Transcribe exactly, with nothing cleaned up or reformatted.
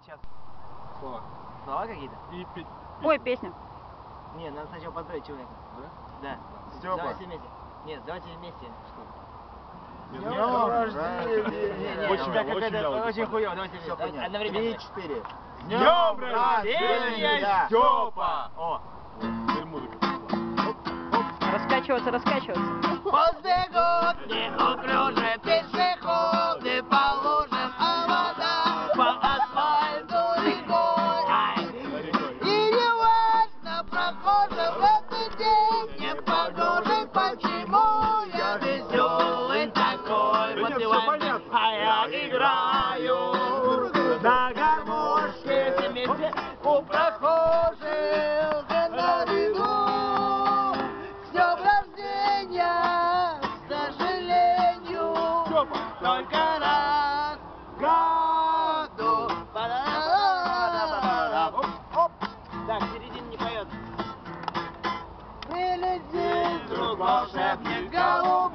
сейчас. Слова. Слова какие-то? И петь. Ой, песня. Не, надо сначала поздравить человека. Да? Да. Степа. Давайте вместе. Нет, давайте вместе. Что? Днем Днем рождения! Очень так мало, очень это мало. очень хуёво. Давайте Все вместе. понятно. Одновременно. Три-четыре. Днем рождения, Степа! О! Теперь музыка. Раскачиваться, раскачиваться. Поздний неуклюже пешеходы положим, а вода по асфальту рекой. И не важно прохожим в этот день не погожий, почему я веселый такой. Вот сегодня, а я играю на гармошке вместе у прохожих на виду. Только раз в году. Так, середина не поет. Прилетит вдруг волшебник голубой.